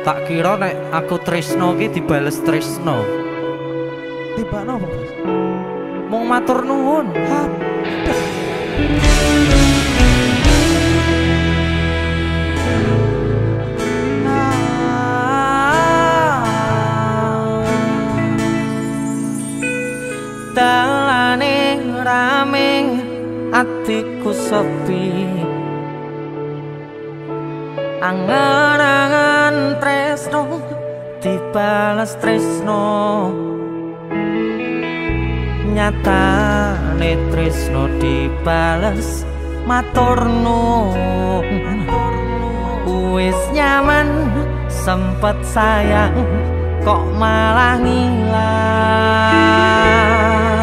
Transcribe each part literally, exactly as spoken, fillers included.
Tak kira nek aku tresno ki dibales tresno. Tibakno apa, Mas? Mung matur nuwun. Dalane rame atiku sepi, angan-angan tresno dibales tresno, nyatane tresno dibales matur nuwun. Wis nyaman sempet sayang kok malah ngilang.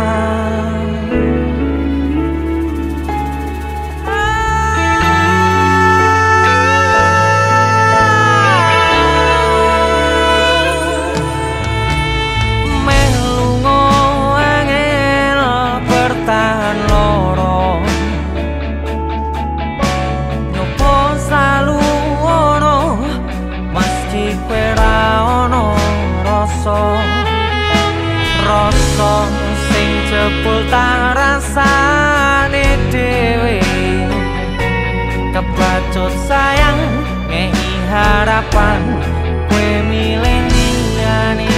Rasa sing jebul tak rasane dhewe, kebacut sayang ngehi harapan kowe milih liyane.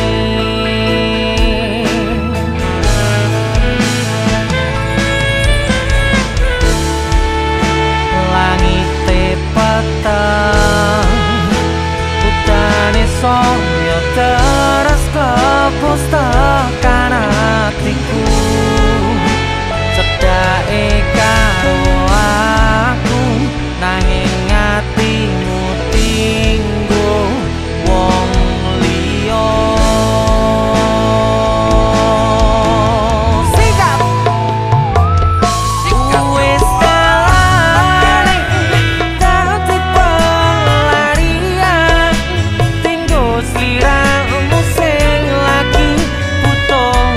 Langite peteng udane saya terus kepus tekan hatiku, cedake karo aku nanging atimu tinggo wong liya. Sikap wis kalane dadi pelarian, tinggo sliramu sing lagi butuh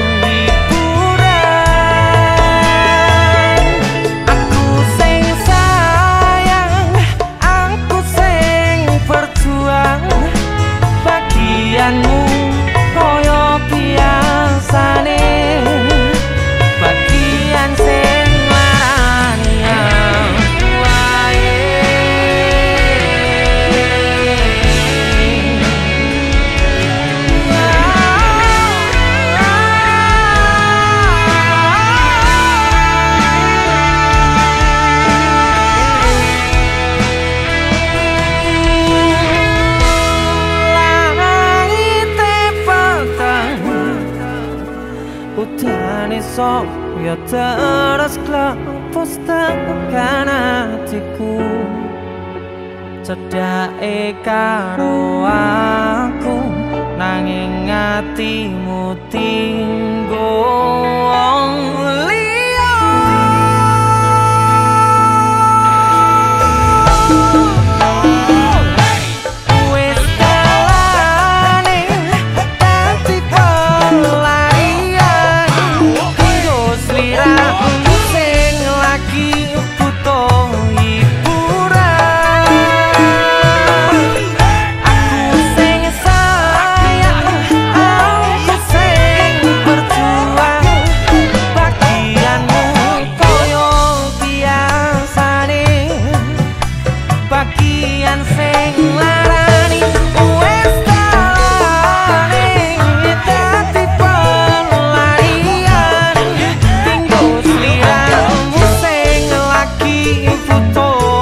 hiburan. Aku sing sayang, aku sing berjuang, bagianmu koyo biasane, bagian sing larani aku wae. Langite peteng udane saya terus klepus tekan hatiku, cedake karo aku nanging atimu tinggo wong liya. Wis kalane dadi pelarian, tinggo sliramu sing lagi butuh hiburan. Aku sing sayang, aku sing berjuang, bagianmu koyo biasane, bagian sing larani. Wis kalane dadi pelarian, tinggo sliramu sing lagi butuh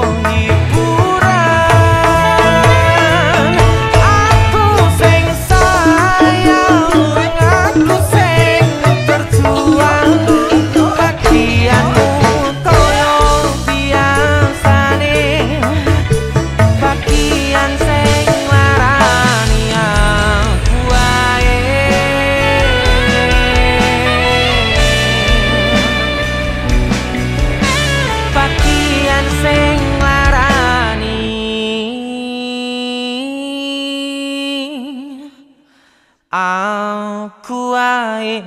hiburan. Aku sing sayang, aku sing berjuang, bagianmu koyo biasane, bagian sing larani aku wae. Bagian sing larani aku wae.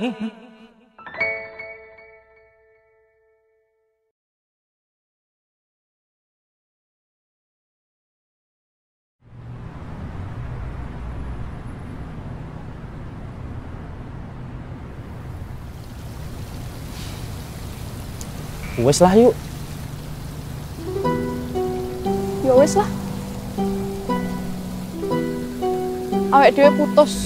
Wes lah yuk. Ya wes lah. Awake dhewe putus.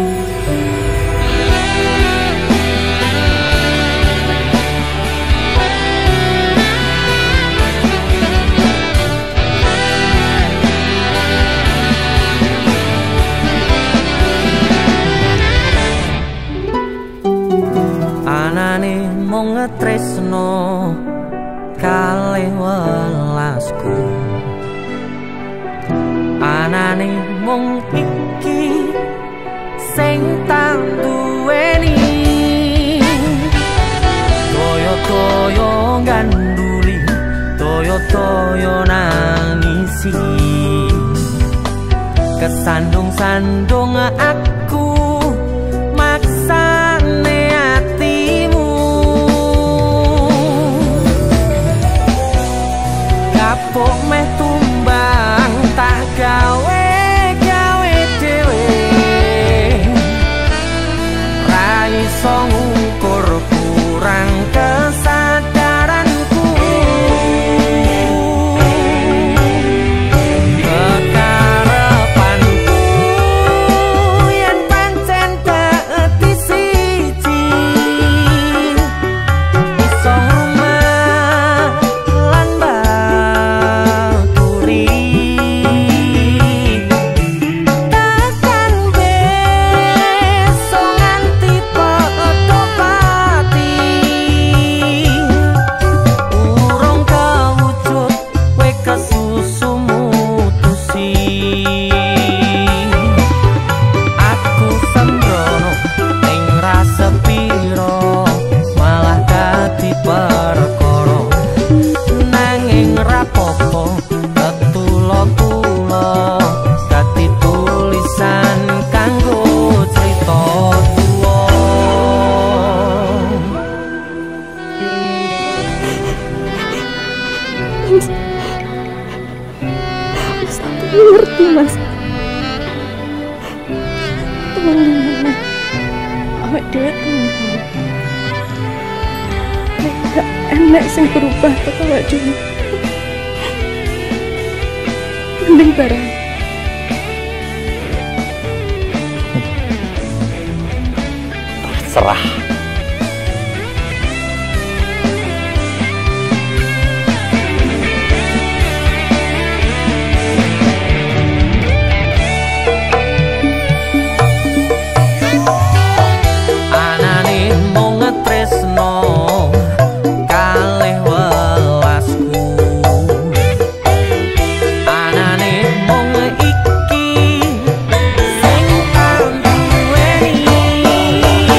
Anane mung ngetresno kalih welasku, anane mung iki sing tak duweni, toyo-toyo ganduli, toyo-toyo nangisi, kesandung-sandung aku maksane hatimu, kapok meh tumbang tak gawe gawe dhewe, ra iso ngukur kurang kesadaranku, kekarepanku yen pancen dadi siji, iso rumah lan baturi, takkan besok nganti padha pati, urung kawujud kowe kesusu mutusi, aku sembrono ning rasa piro malah dadi perkara, nanging rapopo ketulo-tulo dadi tulisan kanggo cerita tuwa. Mas aku ngerti mas. Tolong awake dhewe tolong. Nek gak enek sing berubah teko awake dhewe. Mending bareng. Serah. Anane mung ngetresno kalih welasku, anane mung iki sing tak duweni,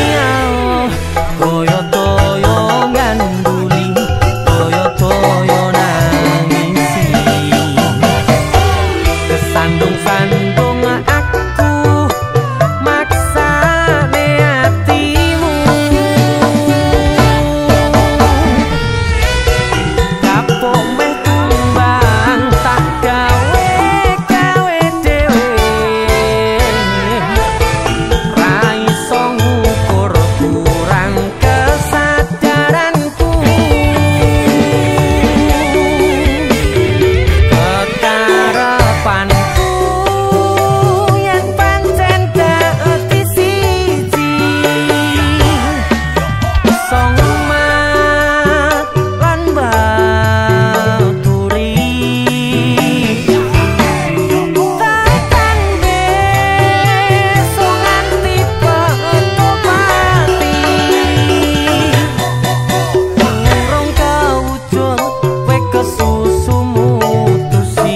toyo-toyo ganduli, toyo-toyo nangisi, kesandung-sandung aku maksane hatimu, kapok meh tumbang tak gawe gawe dhewe, ra iso ngukur kurang kesadaranku, kekarepanku yen pancen dadi siji, iso ngumat lan baturi, takkan besok nganti padha pati, urung kawujud kowe kesusu mutusi,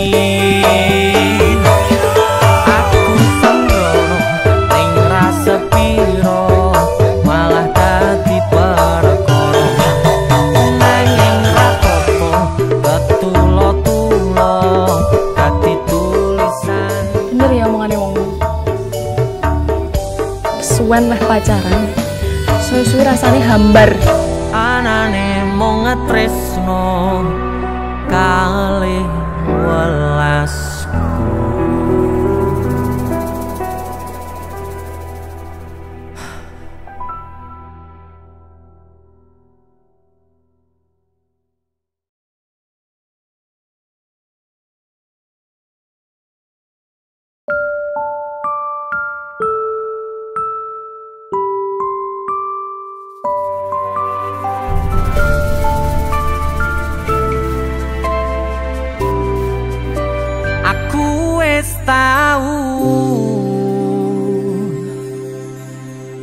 aku sembrono ning rasa piro malah dadi perkara, nanging rapopo ketulo-tulo dadi tulisan. Bener ya omongane wong. Kesuwen meh pacaran. Suwe-suwe rasane hambar. Anane mung ngetresno kalih welasku.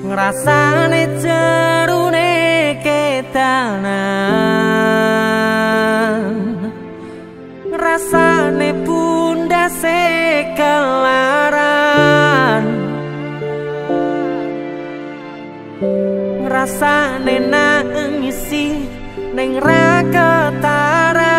ngrasane jerune kedanan, ngrasane pundase kelaran, ngrasane nangisi ning ra ketara.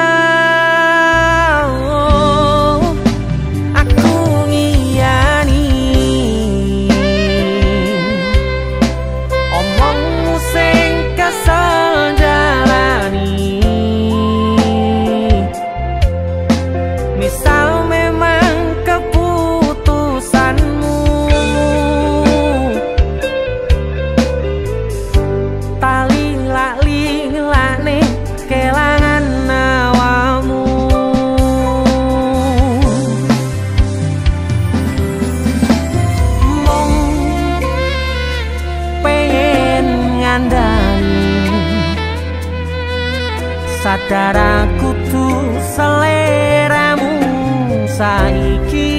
Sadar aku tuh seleramu saiki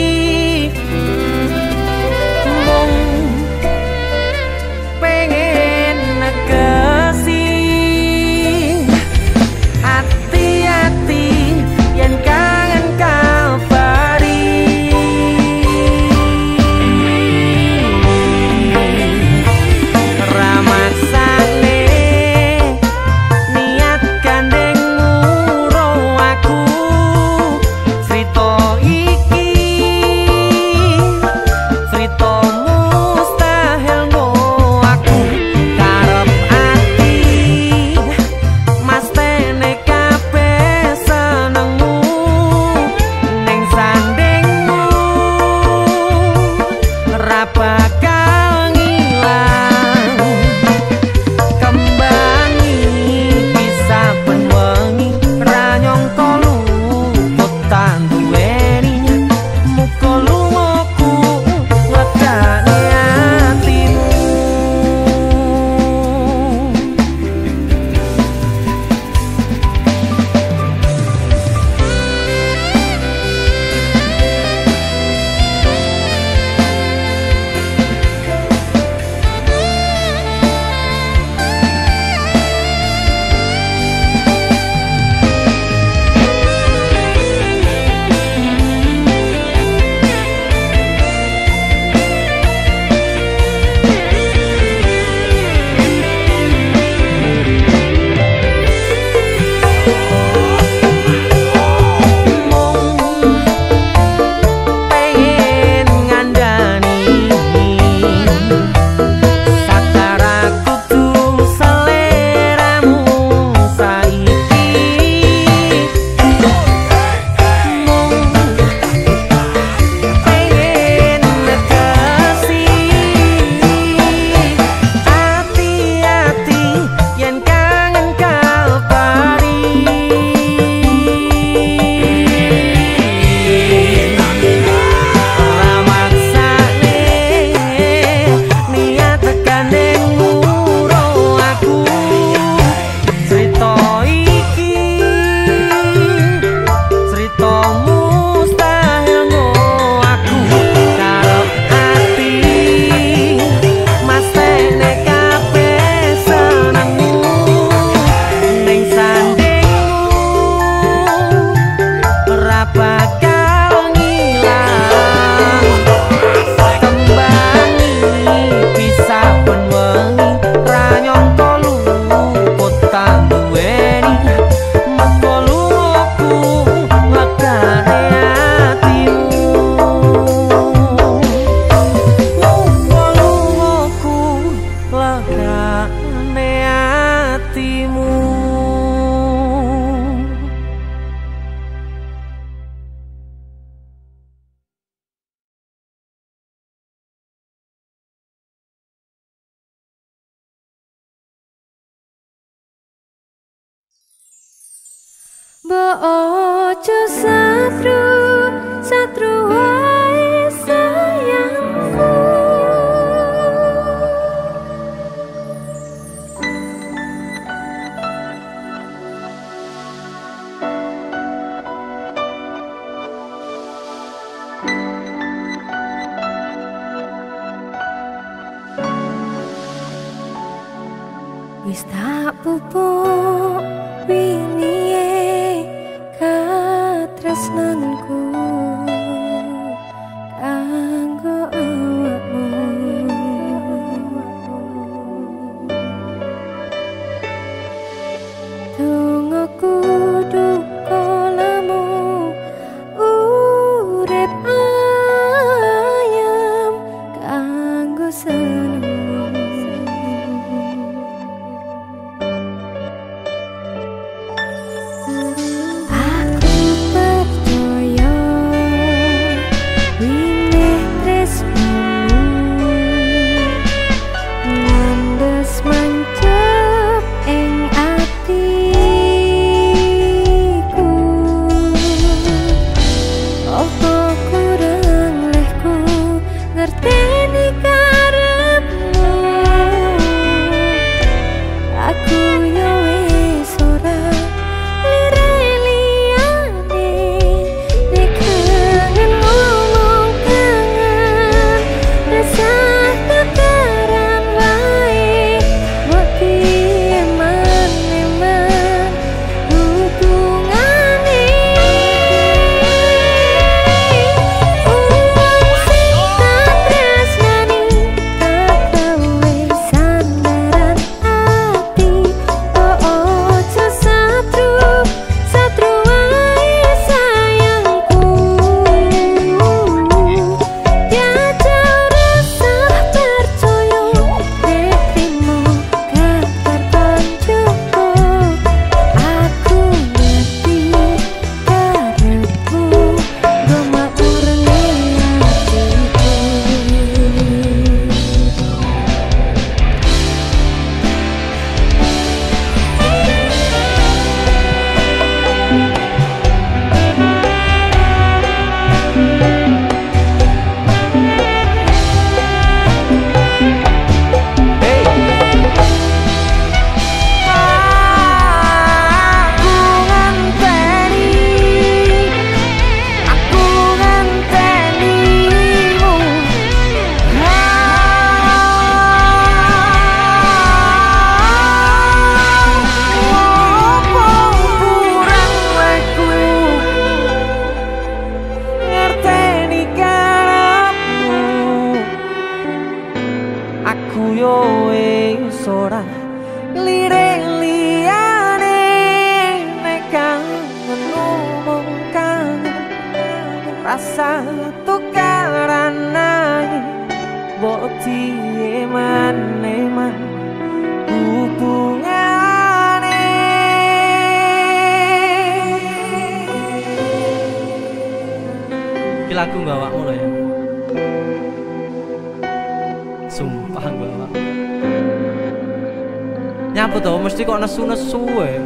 mung pengen negesi hati-hati yen kangen kabari ramaksane Bo ojo satru, satru wae sayangku. wis tak pupuk winiye katresnanku kanggo awakmu. Dongaku duka lamu urip ayam kanggo seneng. Rasa tukaran nanging boti eman-eman hubungane. Iki lagu mbawakmu lho ya. Sumpah mbawak. Nyapa to mesti kok nesu-nesu wae.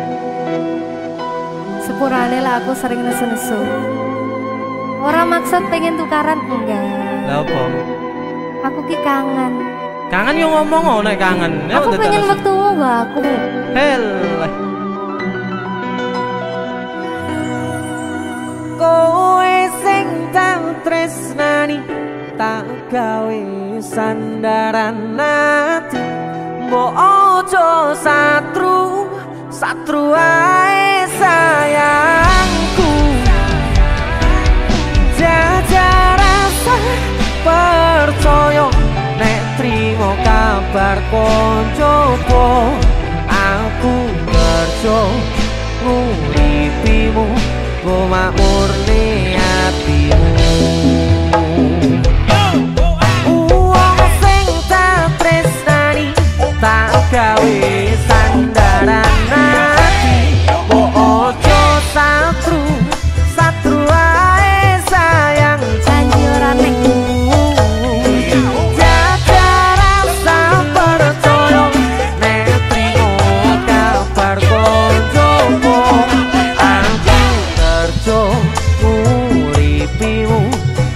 Sepurane lah aku sering nesu-nesu. Orang maksud pengen tukaran enggak. Lah apa? Aku ki kangen. Kangen yo ngomong nek kangen. Aku pengen metu mbak aku. Hel. Kowe sing tak tresnani tak gawe sandaran ati. Mbok ojo satru, satru ae sayangku. Jajak rasa percaya nek trimo kabar koncoku. Aku kerja nguripimu, go makmurne atimu. Uang sing tak tresnani tak gawe sandaran ati. Mbok ojo satru, satru ae sayang. Janji ora nek jaga rasa percaya nek trimo kabar koncoku. Aku kerja nguripimu,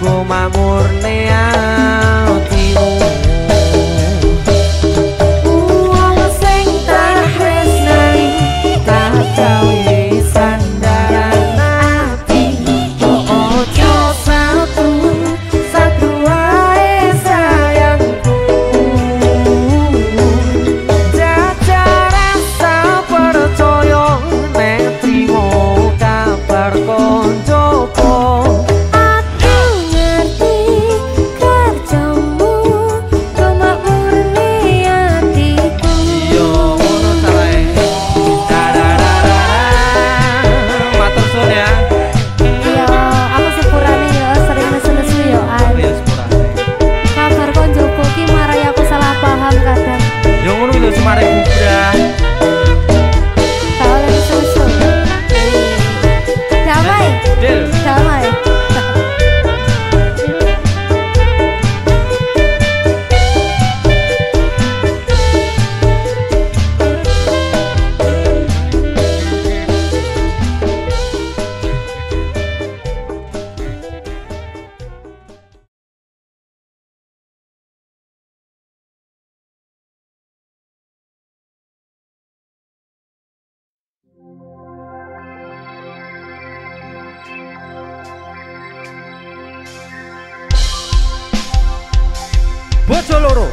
bojo loro.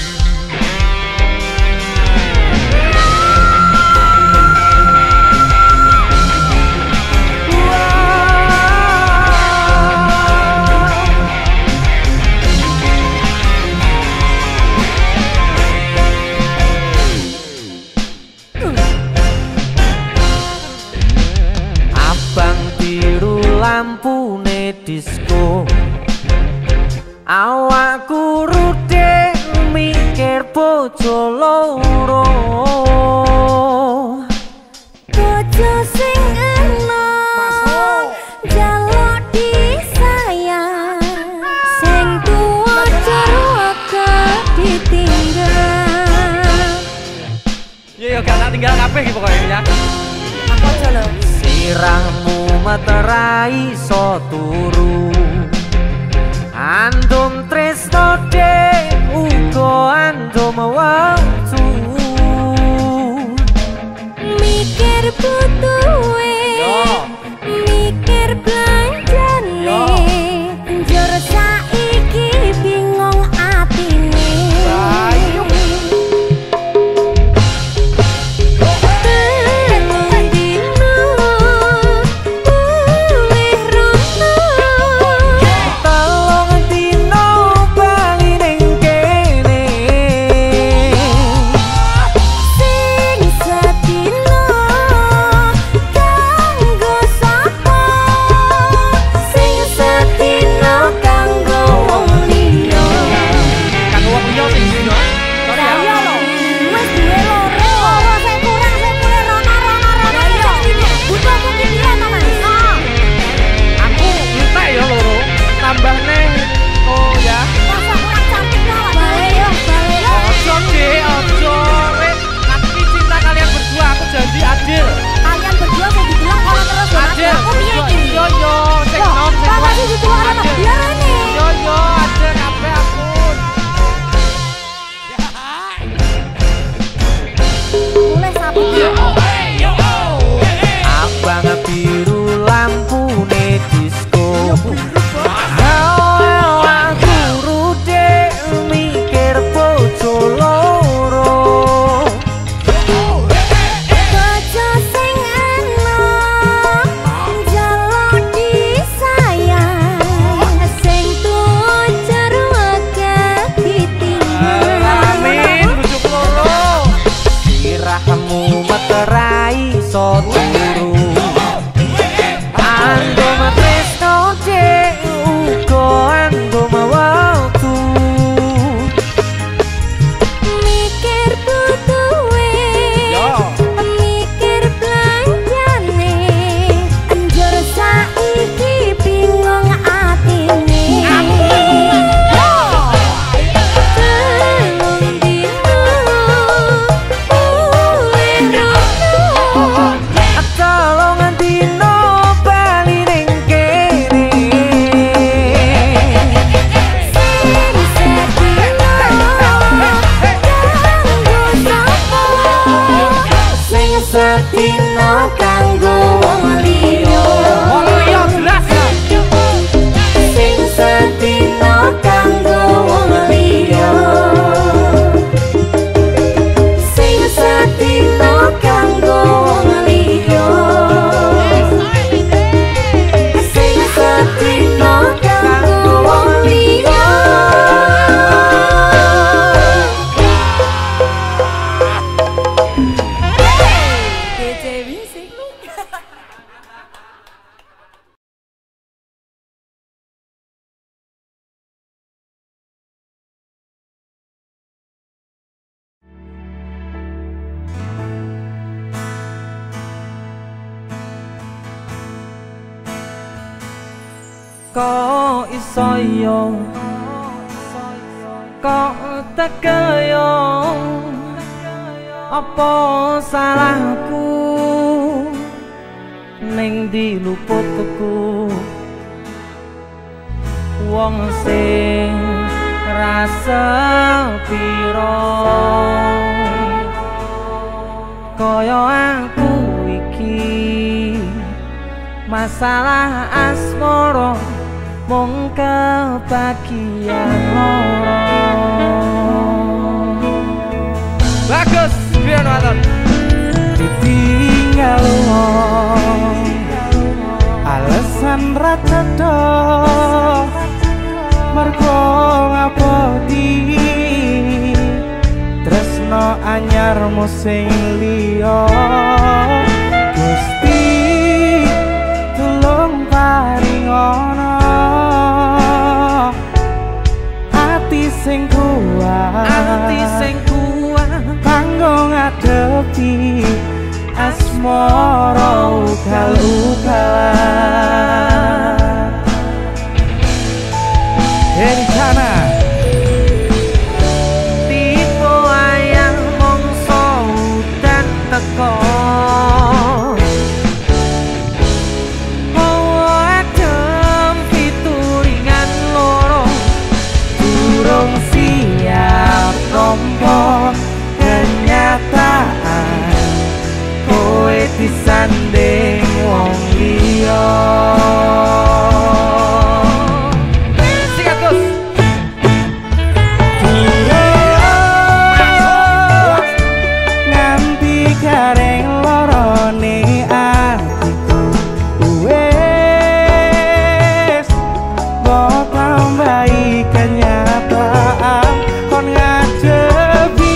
Lampune disco awakku rudhe mikir bojo loro bojo sing enom jaluk disayang sing tuwa ceraka ditinggal yo yo gak tak tinggal kabeh iki pokoke ya aku aja lho sirahmu materai so turu andum tresno de ugo andum waktu mikir butuhe mikir belanjane njur saiki bingung atine kok iso yo kok teka yo apa salahku ning diluputku wong sing rasa piro kaya aku iki masalah asmara mung kebagian loro Bagus, biar nonton. Ditinggal wong alasan rata-rata mergo ngapodi tresno anyar sing liya Gusti tulung paringono ati sing kuat Ati sing kuat kanggo ngadepi asmara ugal-ugalan dari sana tipe ayang mongso dan teko mau adem fituringan loro durung siap nompo kenyataan kowe disanding wong liya sikat Gus nganti gareng lorone atiku wes mbok tambahi kenyataan kon ngadepi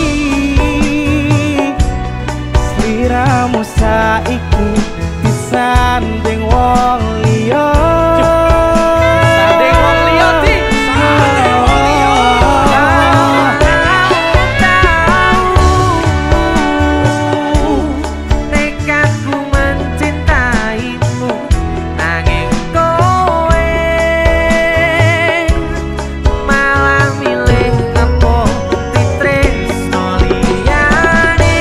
sliramu saiki disanding wong liya sanding wong liya di sanding wong liya tekadku mencintaimu nanging kowe malah milih ngepo titresno liyane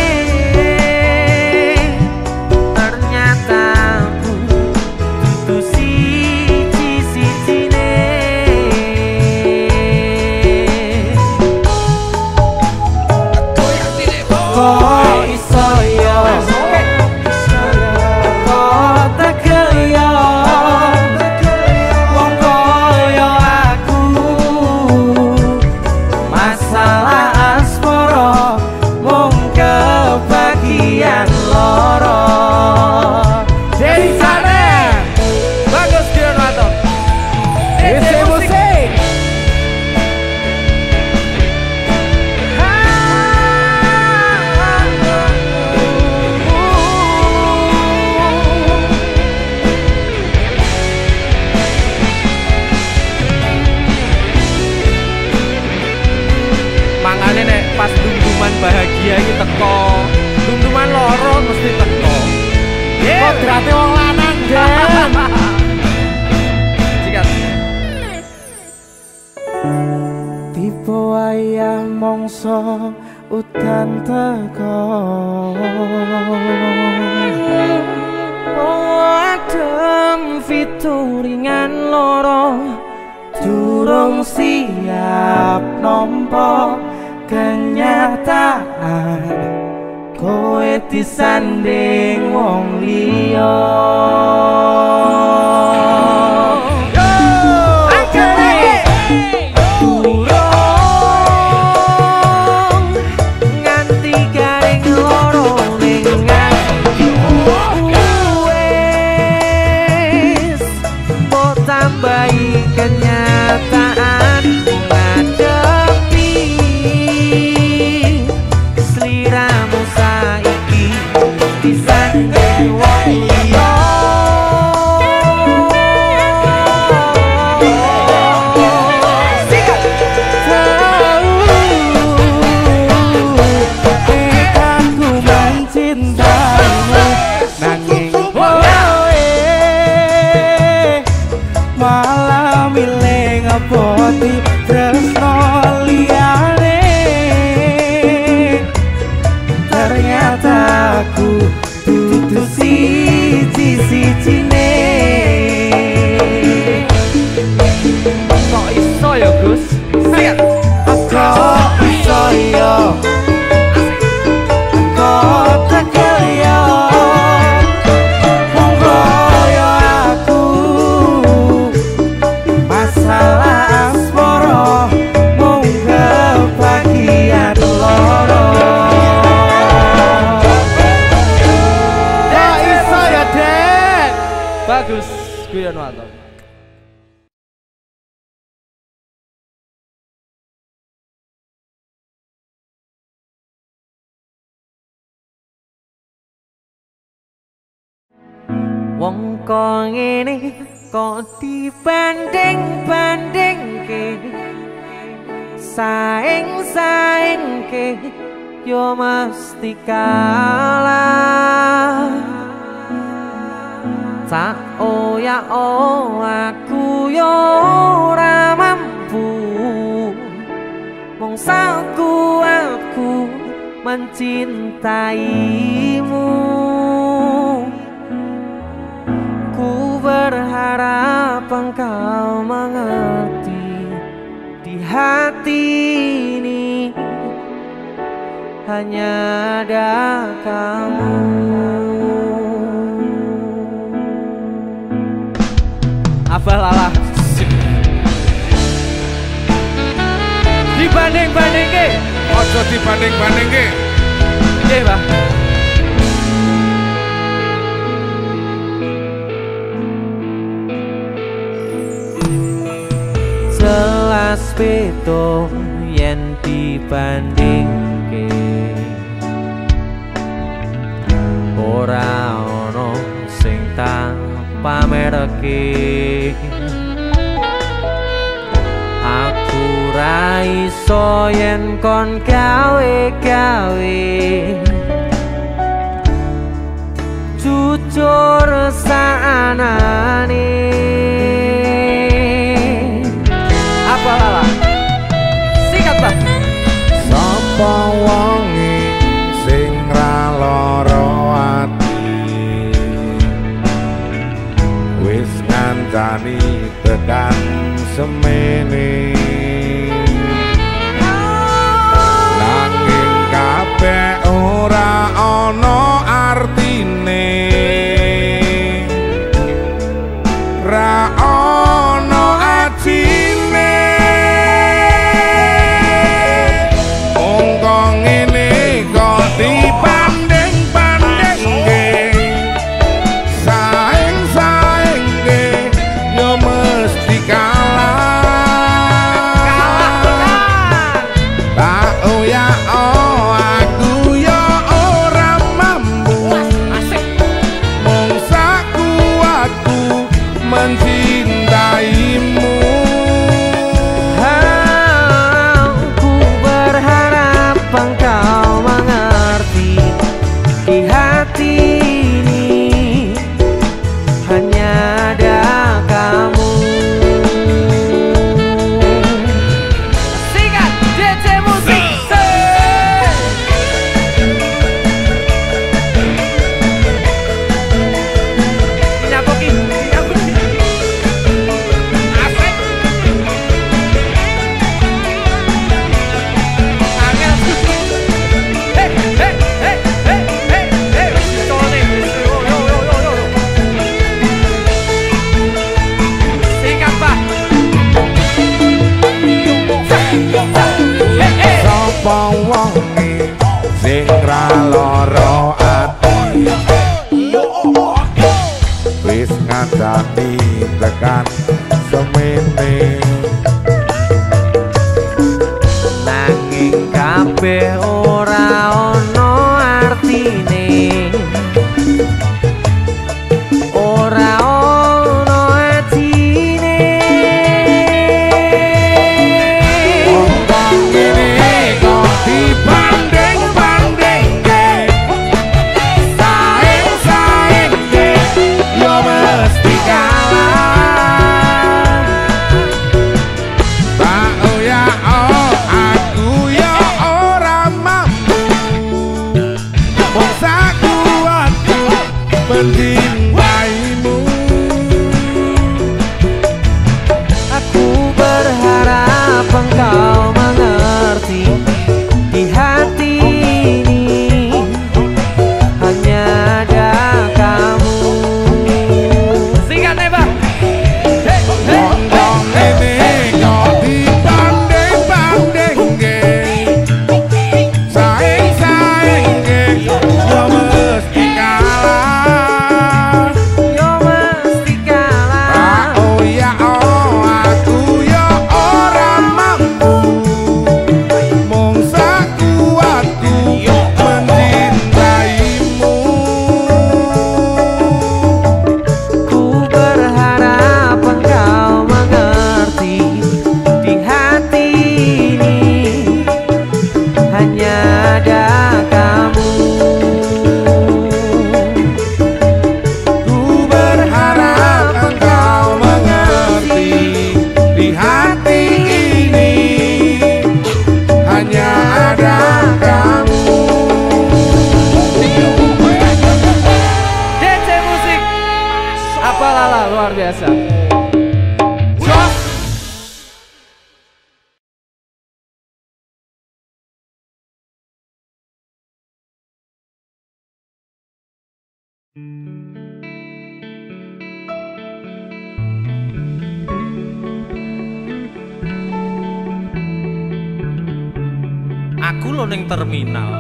ternyata aku dudu siji-sijine kok iso yo kok tekel yo wong koyo aku masalah asmara mung kebagian loro dari sana bagus dia nonton isi musik mangane nek pas dungduman bahagia iki teko dungduman loro mesti teko kok berarti wong lanang den sikat tipe wayah mongso udan teko adem fituringan loro durung siap nompo kenyataan kowe disanding wong liya nganti garing loro ning ati wes mbok tambahi kenyataan ngadepi sliramu saiki disanding wong liya Wong kok ngene kok dibanding-bandingke, saing-saingke yo mesti kalah. Tak oh ya oh aku yo ora mampu, mong sakuatku mencintaimu. Ku berharap engkau mengerti, di hati ini hanya ada kamu. Abah dibanding-banding ke, ojo dibanding-banding ke. iya bah. Jelas beda yen dibandingke, ora ono sing tak pamerke. Aku ra iso yen kon gawe-gawe, jujur saanane. Apa lala? Sikat bah. Sapa wonge sing ra lara ati, wis ngancani tekan semene. Nanging kabeh ora ana artine, ra ana ajine. Wong kok ngene kok dibanding-bandingke, saing-saingke yo mesti kalah. Tak oh ya oh aku yo ora mampu, mong sakuatku mencintaimu. Aku berharap engkau mengerti, di hati ini hanya ada kamu. Sikat D J musik. Nyapoki, nyapoki. Asik. Angel. Hey, hey, hey, hey, hey, hey. Tolong nih. Yo, yo, yo, yo, yo. Sikat pak. Hey, hey. Sapa wonge sing ra lara ati, wis ngancani tekan semene. Nanging kabeh ora ono artine, ora ono atine. Wong kok ngene kok dibanding-bandingke, saing-saingke yo mesti kalah. Tak oh ya oh aku yo ora mampu, Aku lo ning terminal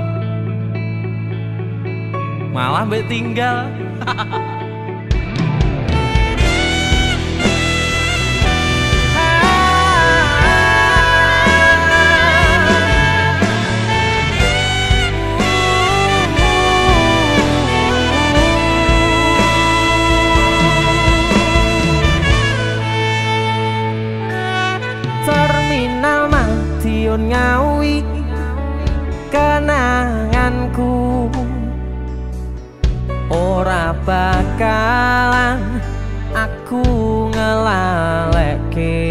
malah mbek tinggal. Terminal Madiun Ngawi kenanganku ora bakalan aku ngelalekke.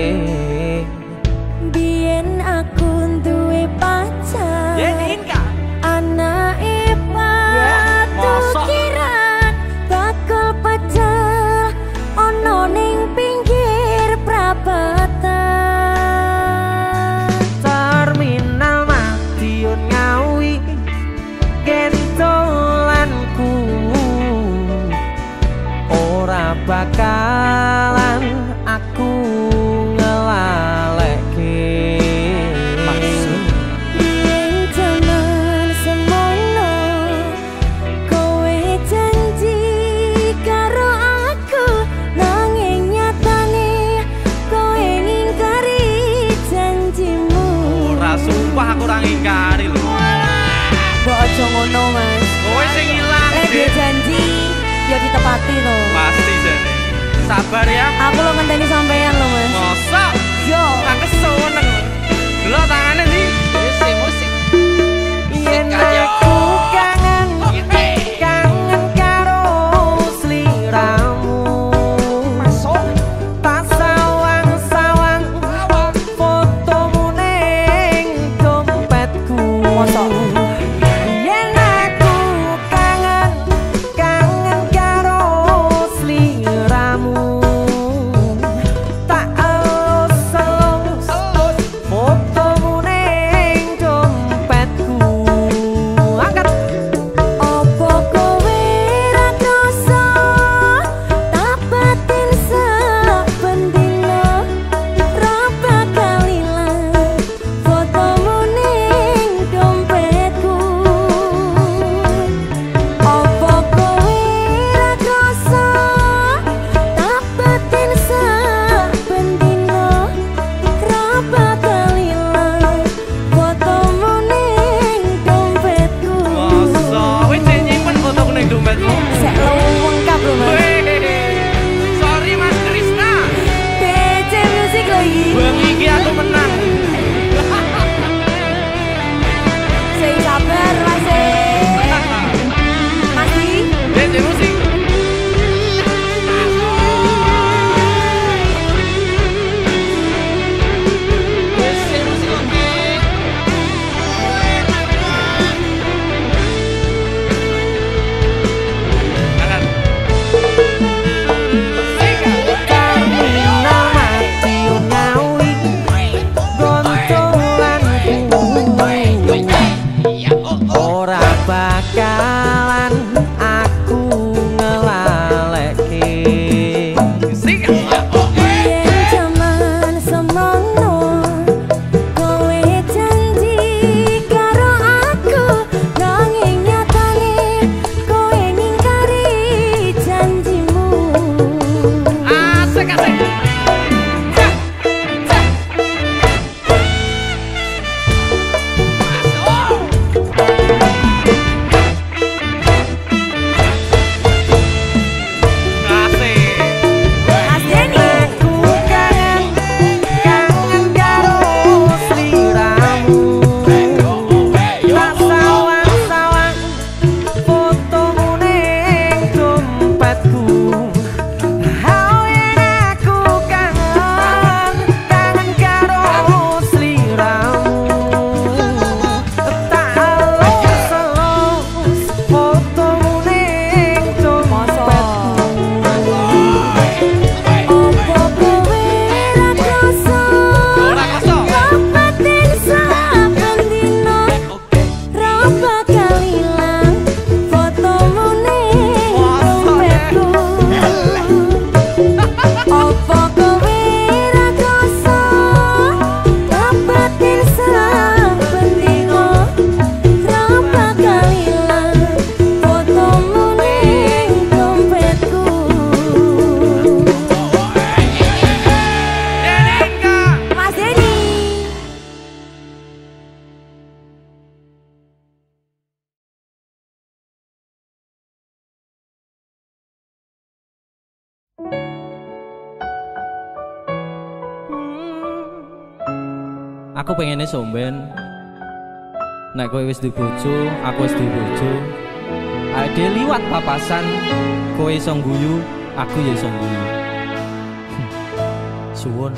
Biyen aku duwe pacar anake patukiran bakal pecel ono ning pinggir prapatan. Terminal Madiun Ngawi gentolanku ora bakalan aku ngelalekke. Yen jaman semono kowe janji karo aku nanging nyatane kowe ngingkari janjimu. Ora sumpah aku ora ngingkari lho. Mbok aja ngono Mas, Kowe sing ilang. lek dia janji ya ditepati to. Pasti jane. Sabar ya. Aku lo ngenteni sampean lo Mas. Mosok Yo, aku seneng. Delok tangane ndi? Musik musik. Yen aku kangen kangen karo sliramu, tak sawang-sawang fotomu ning dompetku. Yen aku kangen kangen karo sliramu, tak elus-elus fotomu ning dompetku. Angkat. opo kowe ra krasa tapatin saben dina ra bakal ilang fotomu ning dompetku. Opo kowe ra krasa tapatin saben dina ra bakal ilang fotomu ning dompetku. Mosok wis nyimpen fotoku ning dompetmu. Sek lengkap lho Mas. Sorry Mas Krisna. D C Music lagi. Bang iki aku menang. Sing sabar Mas. Masih Dek musik. Terminal Madiun Ngawi gontolanku ora bakalan aku ngelalekke. yen jaman semono kowe janji karo aku nanging nyatane kowe ngingkari janjimu. Asik asik. Mas Denny Aku kangen kangen karo sliramu, tak sawang-sawang fotomu ning dompetku. Oh yen aku kangen kangen karo sliramu, tak elus-elus Aku pengennya somben. Nek kowe wis duwe bojo, aku wis duwe bojo. Ade liwat papasan, kowe iso ngguyu, aku ya iso ngguyu. Suwun.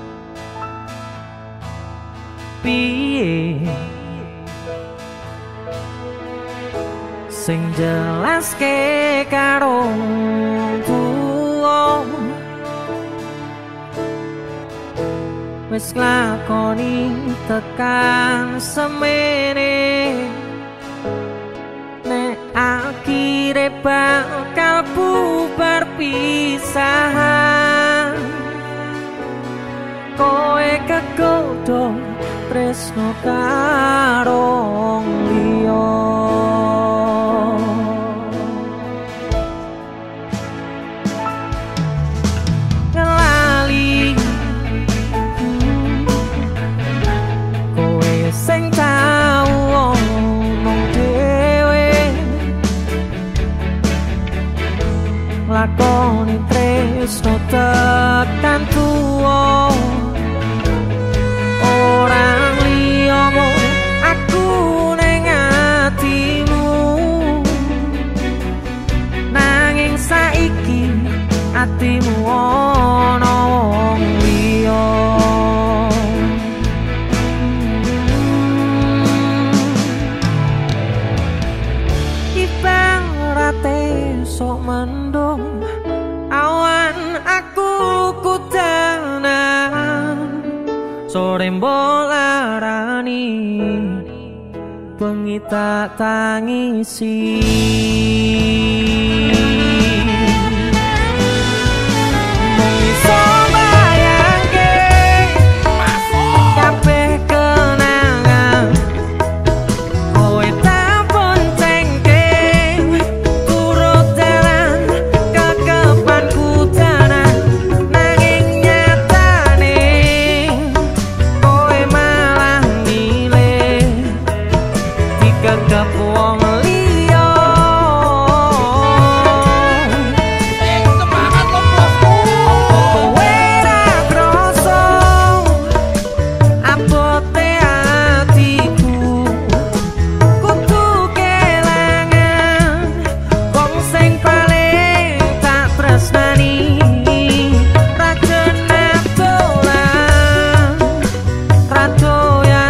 Piye sing jelaske karo tuwa wis nglakoni tekan semene nek akhire bakal bubar pisahan kowe kegodho tresno karo liya ngelali kowe sing tau omong dhewe lakoni tresno tekan tuwa orang liyamu aku ning atimu nanging saiki atimu ana wong liya ibarate sok mendung awan aku kudanan sore mbolarani bengi tak tangisi mung iso bayangke kabeh kenangan kowe tak boncengke turut dalan kekepanku danan nanging nyatane gagap wong liya semangat lo bosku kowe ra kroso abote atiku kudu kelangan wong sing paling tak tresnani rajane dolan radoyan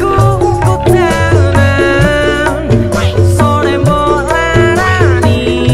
sore mbolarani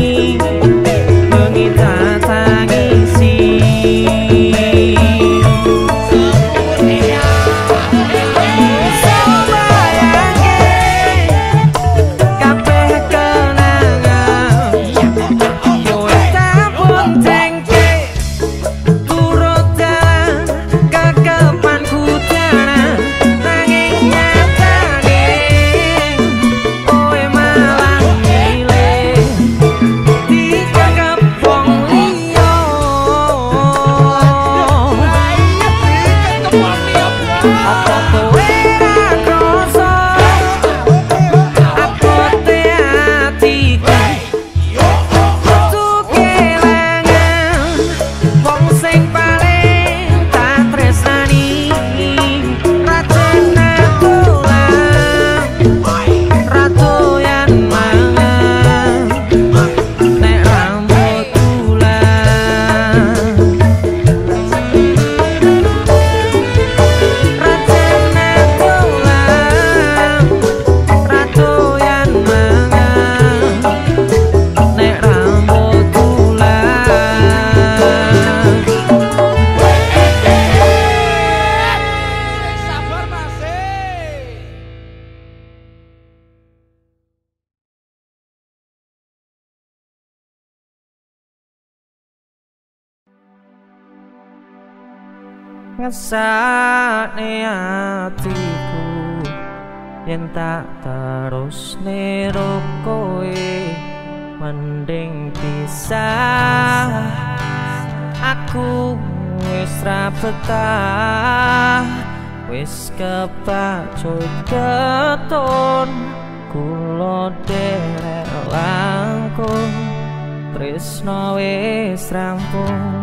ngesane atiku yen tak terus nero kowe mending pisah. Aku wis ra betah, wis kepacut keton, kula derek langkung, tresno wis rampung.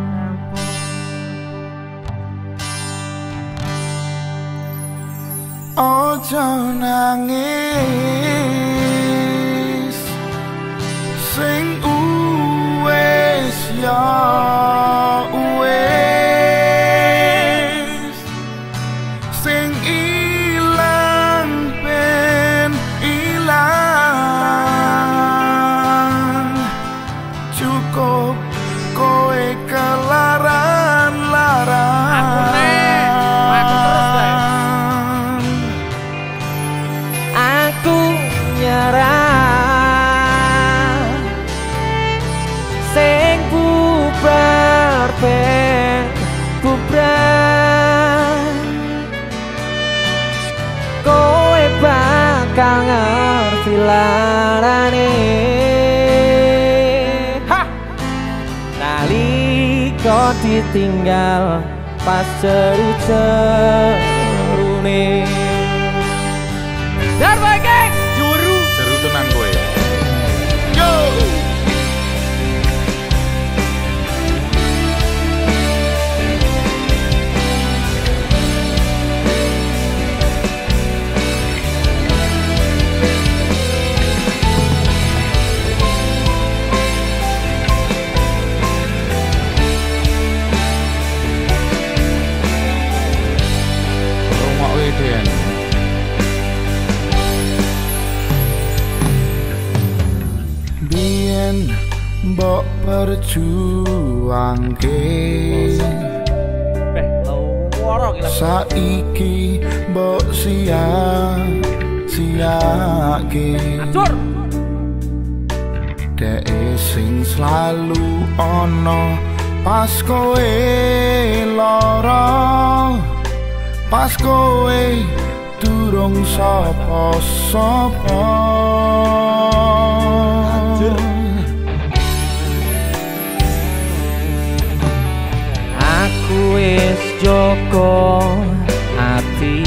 Ojo nangis sing uwes ya uwes, sing ilang ben ilang, cukup kowe kelaran-laran. Aku nek, aku terus deh. Aku nyerah sing bubar ben bubar, kowe bakal ngerti larane. Ha! Nalika ditinggal pas jeru-jerune. Dar bae geng, juru. Seru tenan kowe. Yo. Rungokke Den. Biyen mbok perjuangke, Beh, loro gila. saiki mbok sia-siake. Acur. Dek sing selalu ono pas kowe lara, pas kowe durung sapa-sapa. Aku wis joko ati,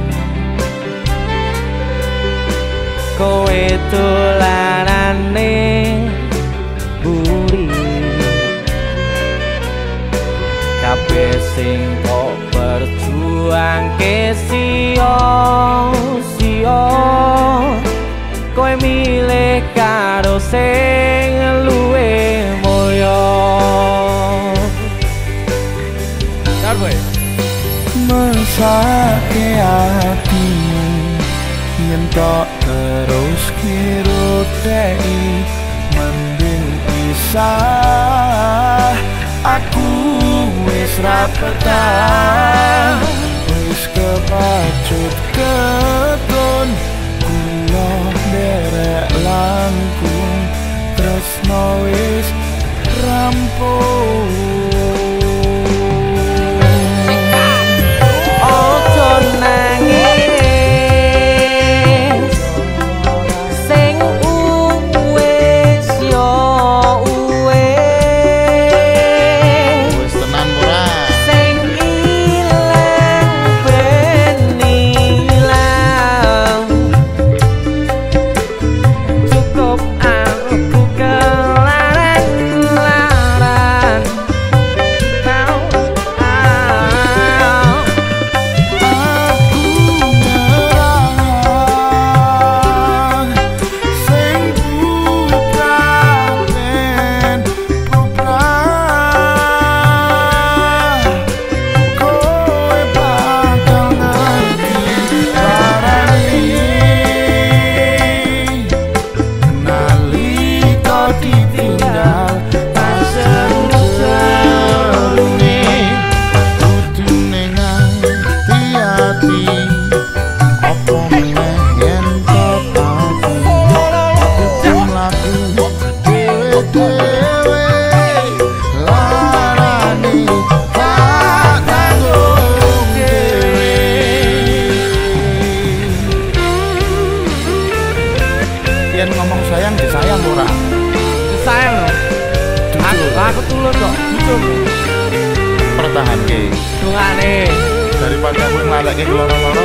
kowe dolanane buri, kabeh sing kok berjuangke sia-sia, kowe milih karo sing luwe moyo. Mesake atimu yen tok terus kirotei, mending pisah. Aku wis ra betah, wis kepacut keton, kula derek langkung, tresno wis rampung. Ojo nangis sing uwes yo uwes, Wis tenan ora? sing ilang ben ilang, yen ngomong sayang disayang ora? Sayang loh. Aku, aku tulus kok. Jujur. Pertahanke. Dungane. Daripada aku nglaleke loro-loro.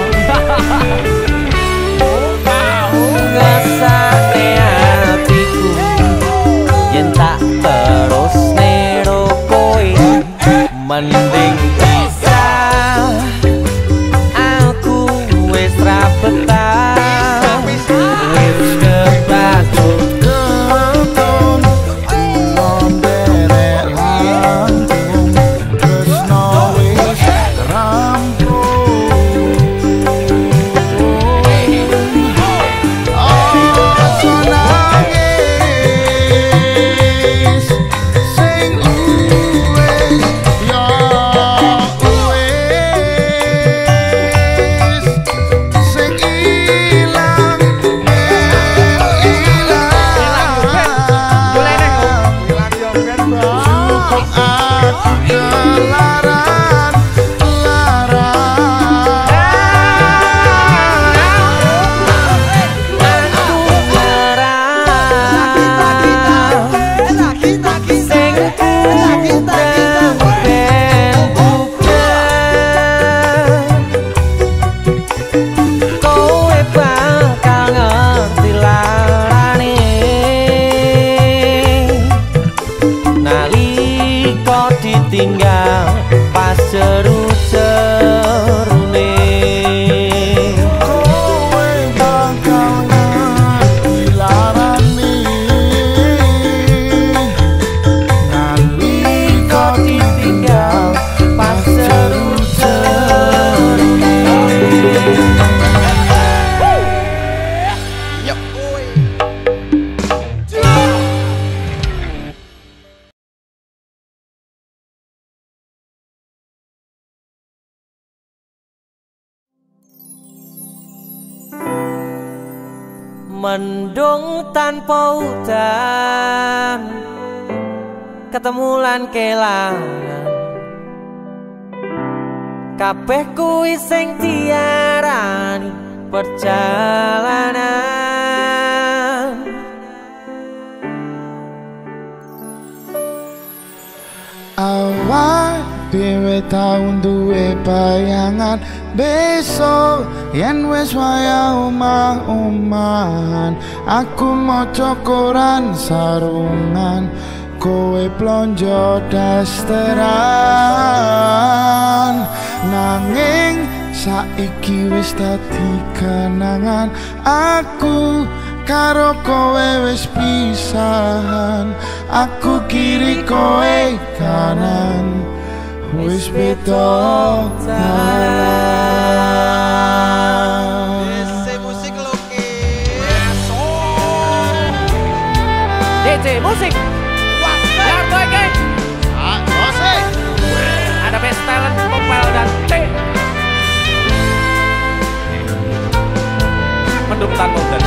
Ngesake hatiku yen tak terus nero kowe mending pisah. Aku wis ra betah wis kebacut Keton kulon derek langkung tresno wis rampung. Ojo nangis sing uwes yo uwes sing ilang cukup aku kelaran tinggal pas seru-serune kowe bakal ngerti larane nalika ditinggal pas seru-serune. Mendung tanpa udan, ketemu lan kelangan, kabeh kuwi sing diarani perjalanan. Awak dhewe tau duwe bayangan besok yen wis waya omah-omahan. Aku maca koran sarungan, kowe plonjo dasteran. Nanging saiki wis dadi kenangan, aku karo kowe wis pisahan. Aku kiri kowe kanan, wis beda dalan. Ese musik lukis. D J musik. Wah, ya boy geng. Ah, musik. Ada best talent Kopel dan T. Mendung tanpa udan.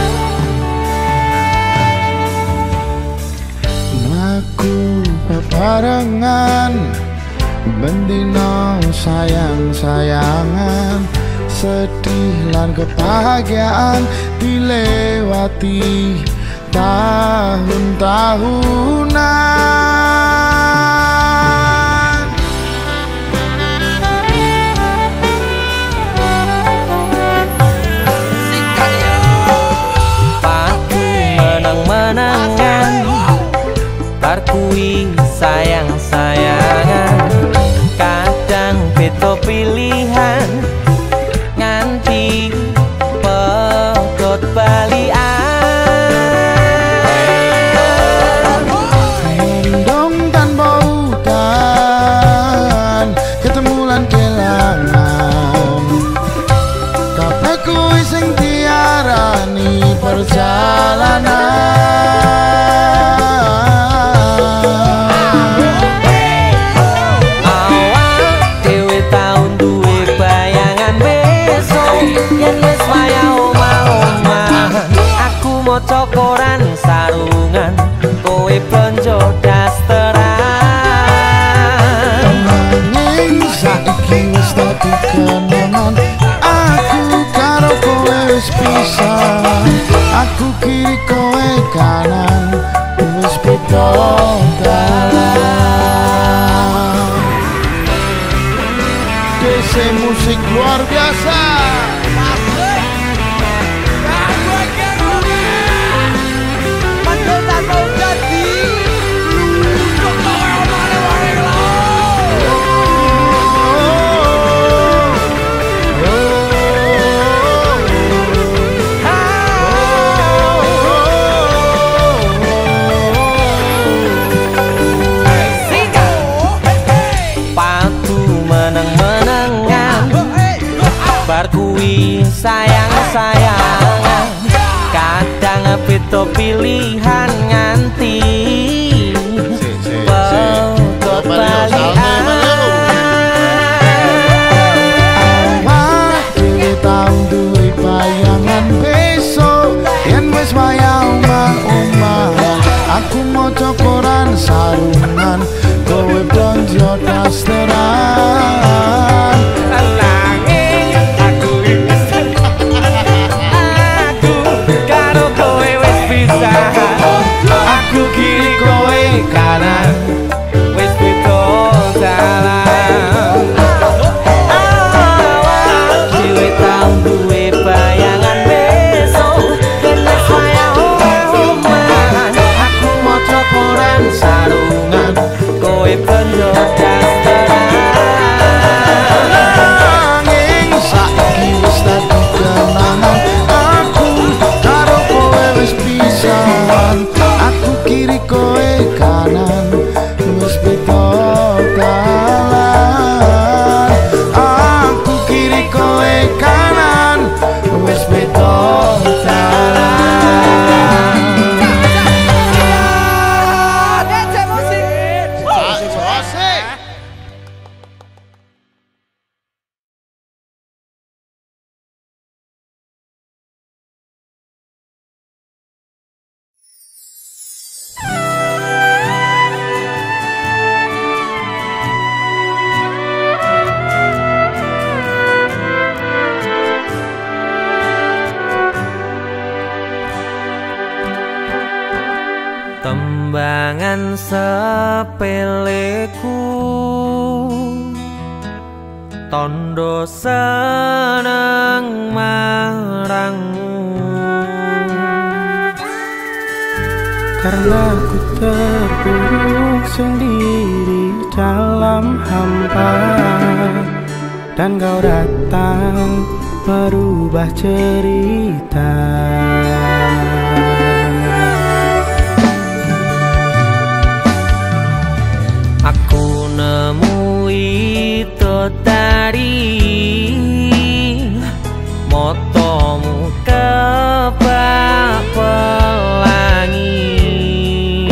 Mlaku bebarengan, bendino sayang-sayangan, sedih lan kebahagiaan dilewati tahun-tahunan. Paku menang-menangan, barkui sayang-sayangan, kadang beda pilihan nganti pegot balian. Mendung tanpa udan, ketemu lan kelangan, kabeh kuwi sing diarani perjalanan. Awak dhewe tau duwe bayangan besok yen wis waya omah-omahan. Aku maca koran sarungan, kowe blonjo dasteran. Nanging saiki wis dadi kenangan, aku karo kowe wis pisah. aku kiri kowe kanan, wis beda dalan. Dese musik luar biasa. Bar kuwi sayang-sayangan, kadang beda pilihan nganti pedot balikan. Awak dhewe tau duwe bayangan besok yen wis wayah omah-omahan. Aku maca koran sarungan, kowe blonjo dasteran. Aku kiri kowe kanan, wis beda dalan. Awak dhewe tau duwe bayangan besok yen wis wayah omah-omahan. Aku maca koran sarungan, kowe blonjo dasteran. Nanging saiki wis dadi kenangan, aku karo kowe wis pisahan. Aku kiri kowe kanan, wis beda dalan. Aku kiri kowe kanan, wis beda dalan. Tembangan sepeleku, tondo seneng marangmu. Karena ku terpuruk sendiri dalam hampa, dan kau datang merubah cerita. Aku nemui itu tadi motomu kebak pelangi.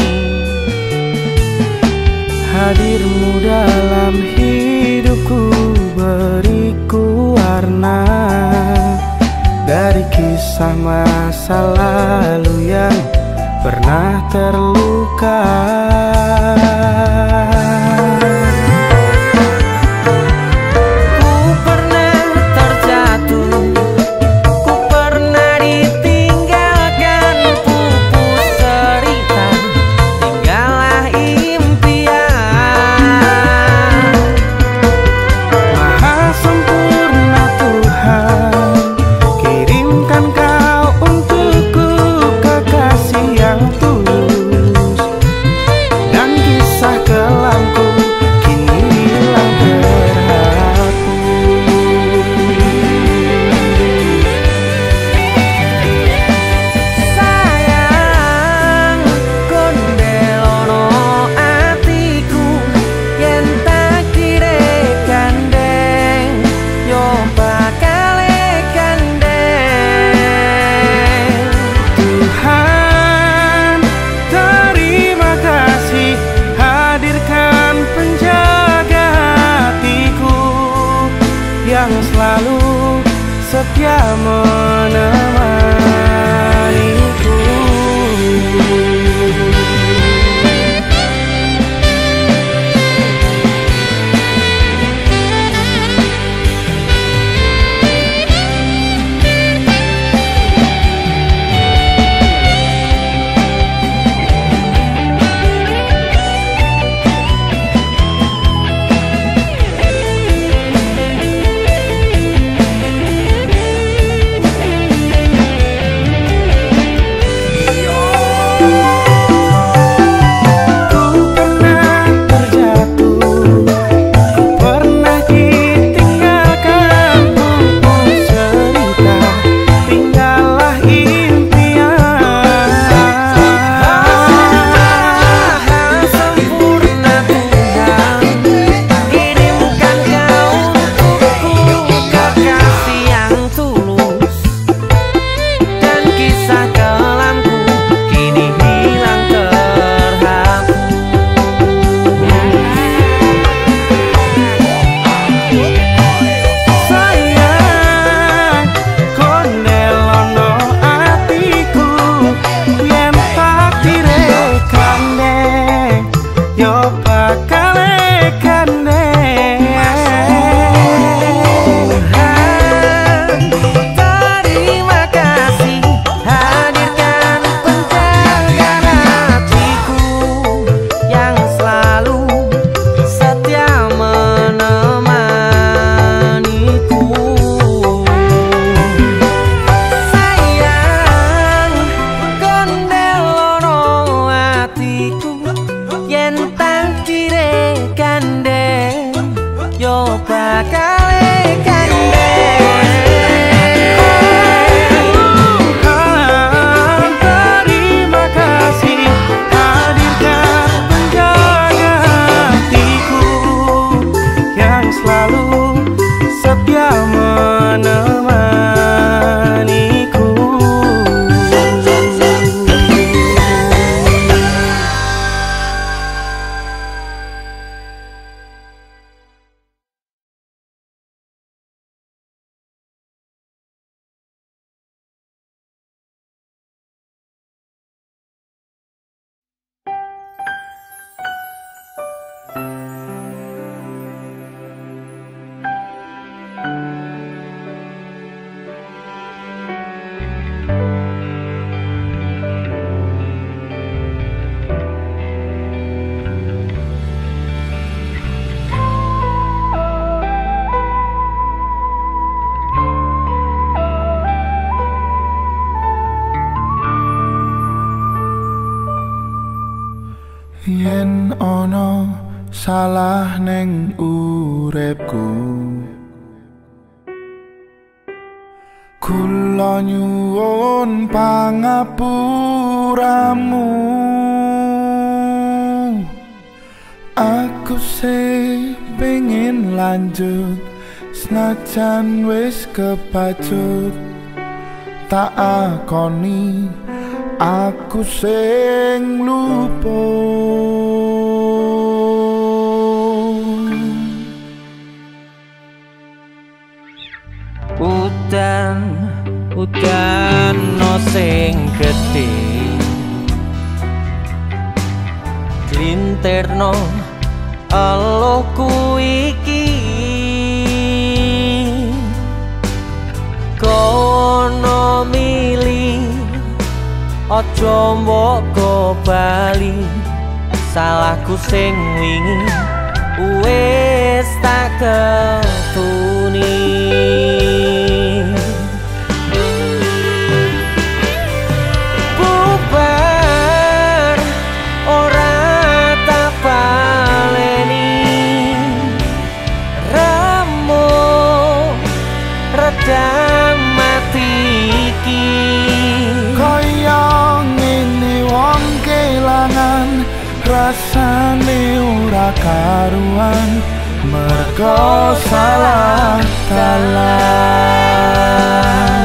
Hadirmu dalam hidupku beriku warna dari kisah masa lalu yang pernah terluka. Kisah yen ono salah neng uripku, kula nyuwun pangapuramu. Aku sih pengen lanjut senajan wis kepacut, tak akoni aku sing lupa. Udan, udan no sing gedhe glinterno eluhku iki, kono mili aja mbok go bali, salahku sing wingi wis tak ketuni. Bubar ora tak baleni, remo redam mati iki. Kaya ngene wong kelangan rasane ora karuan, merga salah dalan.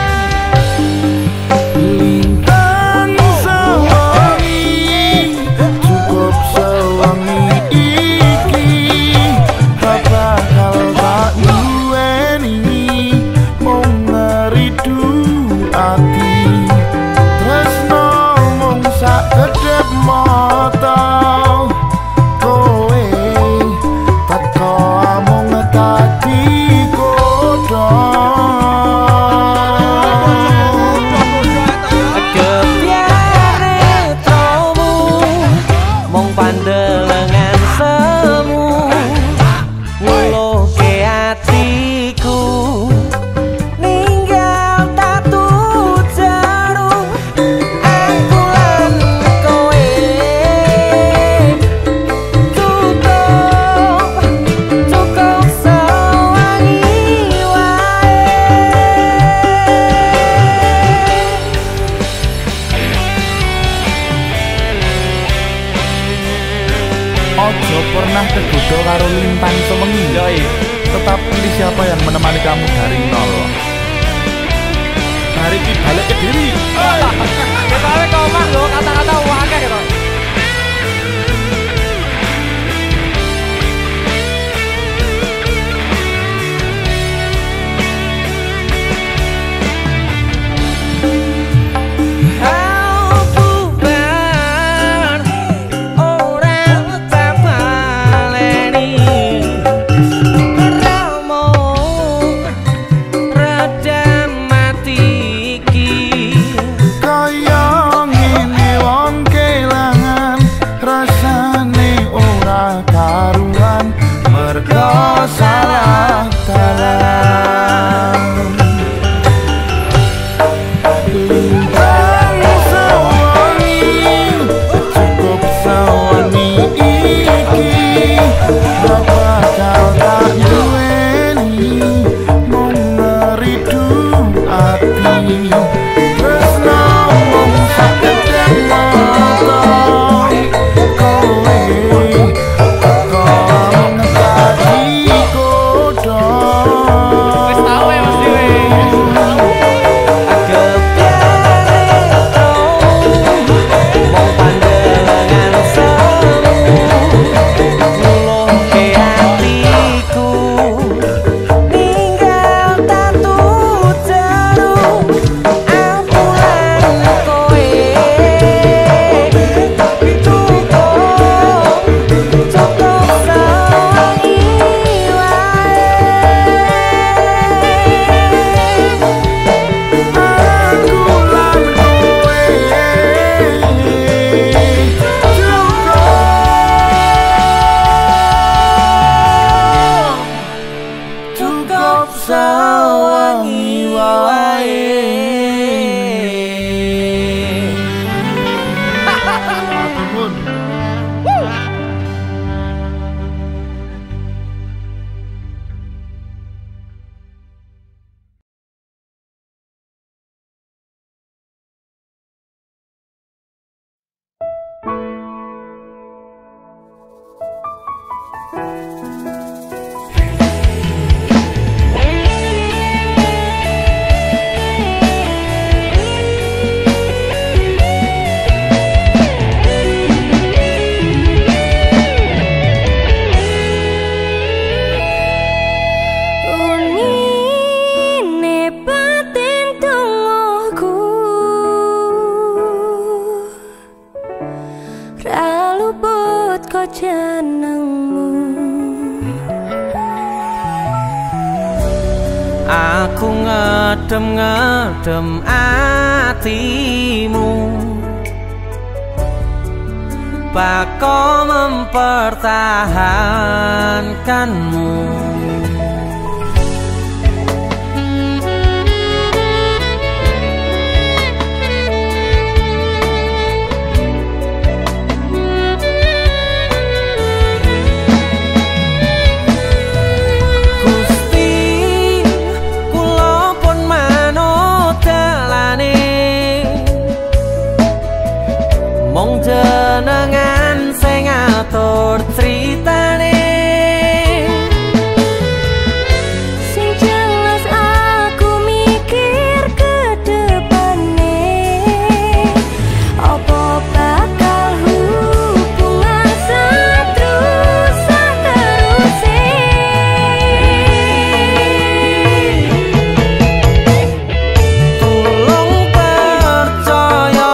Lintang sewangi, cukup sewangi iki, tak bakal tak duweni mung ngeridu ati. Tresno mung sak kedhep mata, kowe teko amung tadi kodho. ngedem-ngedem atimu, bako mempertahankanmu. Mong jenengan sing ngatur critane, sing jelas aku mikir ke depane, apa bakal hubungan seterus seterusé. tulung percaya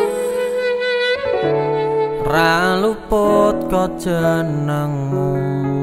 ra luput kok jenengmu.